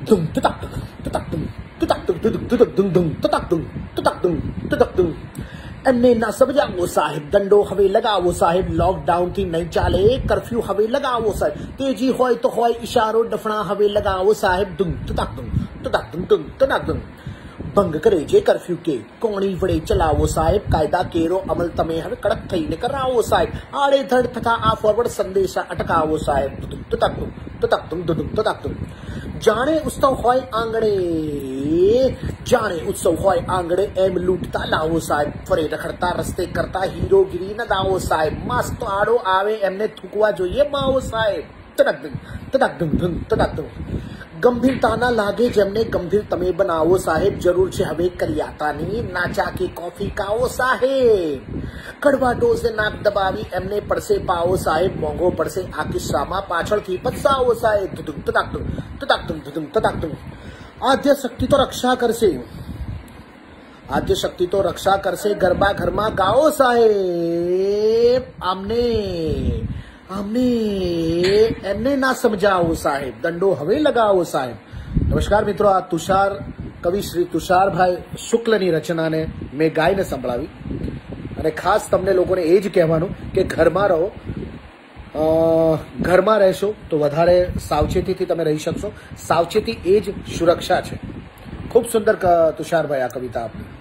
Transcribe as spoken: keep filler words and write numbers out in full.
दुम तक तक दुम तक दुम तक दुम दुम तक दुम तक दुम तक दुम एमने ना समझा वो साहिब दंडो हवे लगा वो साहिब लॉकडाउन थी नहीं चाले कर्फ्यू हवे लगा वो साहिब तेजी होय तो होय इशारो डफना हवे लगा वो साहिब दुम तक दुम तक दुम दुम तक दुम भंग करे जे कर्फ्यू के कोणी वड़े चलावो साहिब कायदा केरो अमल तमे हर कड़क थई ने करावो साहिब आड़े धड़ तथा आ फॉरवर्ड संदेशा अटकावो साहिब तक तुम तक तुम तक तुम जाने उत्सव होय आंगणे जाने उत्सव होय आंगणे एम लूटता लावो साहिब फरे रखड़ता रस्ते करता हीरोगिरी न दावो साहिब मस्त आड़ो आवे एमने थूकवा जोईए मावो साहिब तक तुम तक तुम तक तुम गंभीरता ना लागे जमने गंभीर तमे बनावो साहेब जरूर छे हवे करियाता नी नाचा के कॉफी कावो साहेब कड़वा डोज नाक दबावी एमने पड़से पावो साहेब मोंगो पड़से आके सामा पाछड़ थी पसावो साहेब तुम तक तुम तक तुम तुम तक तुम आद्य शक्ति तो रक्षा कर से आद्य शक्ति तो रक्षा कर से गरबा घरमा गाओ साहेब आमने हमने एमने ना समझाओ साहेब दंडो हवे लगाओ साहेब। नमस्कार मित्रों, आ तुषार कवि श्री तुषार भाई शुक्ल ની રચનાને મેં ગાઈને સંભળાવી અને ખાસ તમને લોકોને એ જ કહેવાનું કે ઘરમાં રહો, ઘરમાં રહેશો તો વધારે સાવચેતીથી તમે રહી શકશો, સાવચેતી એ જ સુરક્ષા છે। ખૂબ સુંદર तुषार भाई આ કવિતા આપની।